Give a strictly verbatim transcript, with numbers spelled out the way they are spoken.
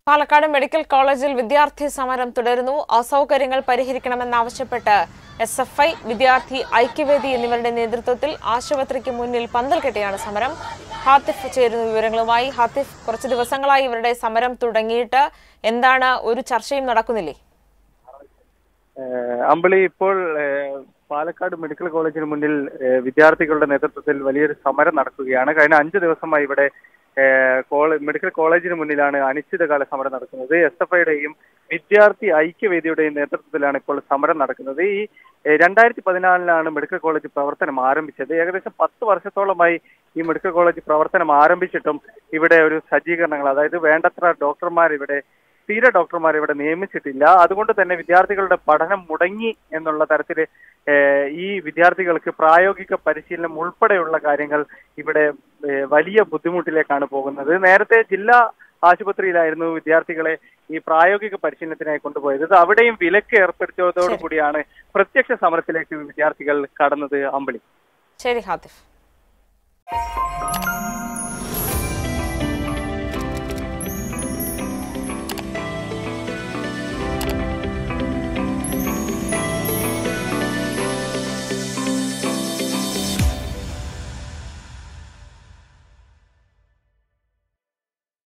Palakkad medical കോളേജിൽ വിദ്യാർത്ഥി സമരം തുടരുന്നു. അസൗകര്യങ്ങൾ പരിഹരിക്കണമെന്നാവശ്യപ്പെട്ട് എസ് എഫ് ഐ, വിദ്യാർത്ഥി ഐക്യവേദി എന്നിവരുടെ നേതൃത്വത്തിൽ ആശുപത്രിക്ക് മുന്നിൽ പന്തൽ കെട്ടിയാണ് സമരം. ഹാത്തിഫ് ചേരുന്ന വിവരങ്ങളുമായി. ഹാത്തിഫ്, കുറച്ച് ദിവസങ്ങളായി ഇവരുടെ സമരം തുടങ്ങിയിട്ട് എന്താണ്, ഒരു ചർച്ചയും നടക്കുന്നില്ലേ? അമ്പിളി, ഇപ്പോൾ പാലക്കാട് മെഡിക്കൽ കോളേജിന് മുന്നിൽ വിദ്യാർത്ഥികളുടെ നേതൃത്വത്തിൽ വലിയൊരു സമരം നടക്കുകയാണ്. കഴിഞ്ഞ അഞ്ചു ദിവസമായി ഇവിടെ മെഡിക്കൽ കോളേജിന് മുന്നിലാണ് അനിശ്ചിതകാല സമരം നടക്കുന്നത്. എസ് എഫ് ഐയുടെയും വിദ്യാർത്ഥി ഐക്യവേദിയുടെയും നേതൃത്വത്തിലാണ് ഇപ്പോൾ സമരം നടക്കുന്നത്. ഈ രണ്ടായിരത്തി പതിനാലിലാണ് മെഡിക്കൽ കോളേജ് പ്രവർത്തനം ആരംഭിച്ചത്. ഏകദേശം പത്ത് വർഷത്തോളമായി ഈ മെഡിക്കൽ കോളേജ് പ്രവർത്തനം ആരംഭിച്ചിട്ടും ഇവിടെ ഒരു സജ്ജീകരണങ്ങൾ, അതായത് വേണ്ടത്ര ഡോക്ടർമാർ ഇവിടെ സ്ഥിര ഡോക്ടർമാർ ഇവിടെ നിയമിച്ചിട്ടില്ല. അതുകൊണ്ട് തന്നെ വിദ്യാർത്ഥികളുടെ പഠനം മുടങ്ങി എന്നുള്ള തരത്തിൽ ഈ വിദ്യാർത്ഥികൾക്ക് പ്രായോഗിക പരിശീലനം ഉൾപ്പെടെയുള്ള കാര്യങ്ങൾ ഇവിടെ വലിയ ബുദ്ധിമുട്ടിലേക്കാണ് പോകുന്നത്. നേരത്തെ ജില്ലാ ആശുപത്രിയിലായിരുന്നു വിദ്യാർത്ഥികളെ ഈ പ്രായോഗിക പരിശീലനത്തിനായി കൊണ്ടുപോയത്. അവിടെയും വിലക്ക് ഏർപ്പെടുത്തിയതോടുകൂടിയാണ് പ്രത്യക്ഷ സമരത്തിലേക്ക് വിദ്യാർത്ഥികൾ കടന്നത്. അമ്പിളി. ശരി ഹാത്തിഫ്.